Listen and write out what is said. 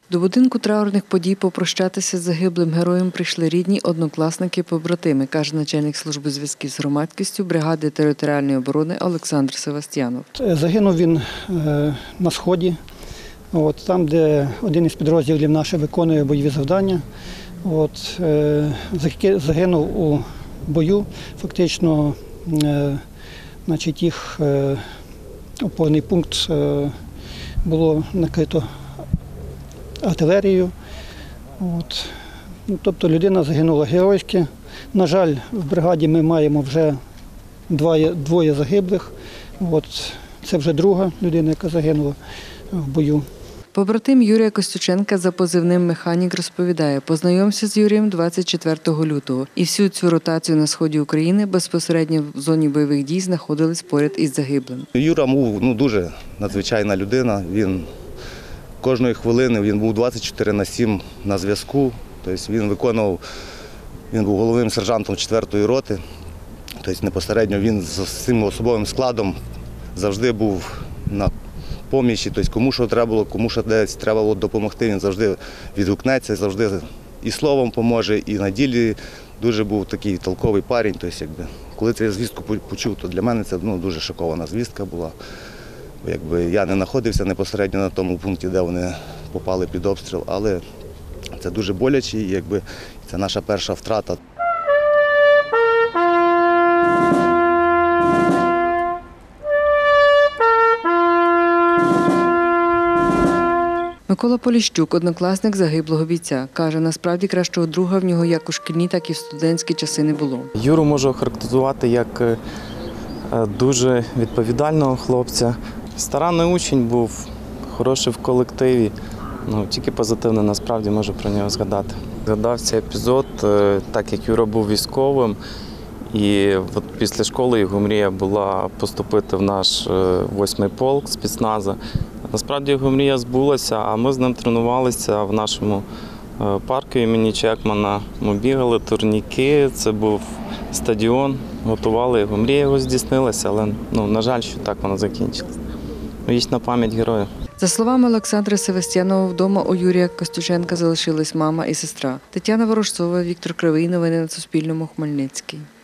До будинку траурних подій попрощатися з загиблим героєм прийшли рідні, однокласники, побратими, каже начальник служби зв'язків з громадськістю бригади територіальної оборони Олександр Севастьянов. Загинув він на Сході, там, де один із підрозділів наших виконує бойові завдання. Загинув у бою, фактично, їх опорний пункт було накрито артилерією. Тобто людина загинула геройськи. На жаль, в бригаді ми маємо вже двоє загиблих. Це вже друга людина, яка загинула в бою. Побратим Юрія Костюченка за позивним «Механік» розповідає, познайомився з Юрієм 24 лютого. І всю цю ротацію на сході України безпосередньо в зоні бойових дій знаходились поряд із загиблим. Юра був дуже надзвичайна людина. Він кожної хвилини, він був 24/7 на зв'язку. Тобто він був головним сержантом 4-ї роти. Тобто непосередньо він з цим особовим складом завжди був на помічі, тобто кому що треба було, кому що десь треба було допомогти, він завжди відгукнеться, завжди і словом поможе, і на ділі дуже був такий толковий парень. Тобто, коли цю звістку почув, то для мене це дуже шокована звістка була. Я не знаходився непосередньо на тому пункті, де вони попали під обстріл, але це дуже боляче і це наша перша втрата. Микола Поліщук – однокласник загиблого бійця. Каже, насправді кращого друга в нього як у шкільні, так і в студентські часи не було. Юру можу охарактеризувати як дуже відповідального хлопця. Старанний учень був, хороший в колективі. Тільки позитивно насправді можу про нього згадати. Згадав цей епізод, так як Юра був військовим. І після школи його мрія була поступити в наш 8-й полк спецназу. Насправді його мрія збулася, а ми з ним тренувалися в нашому парку імені Чекмана. Ми бігали, турніки, це був стадіон, готували його. Мрія його здійснилася, але, на жаль, що так вона закінчилася. Вічна пам'ять героя. За словами Олександра Севастьянова, вдома у Юрія Костюченка залишились мама і сестра. Тетяна Ворожцова, Віктор Кривий. Новини на Суспільному. Хмельницький.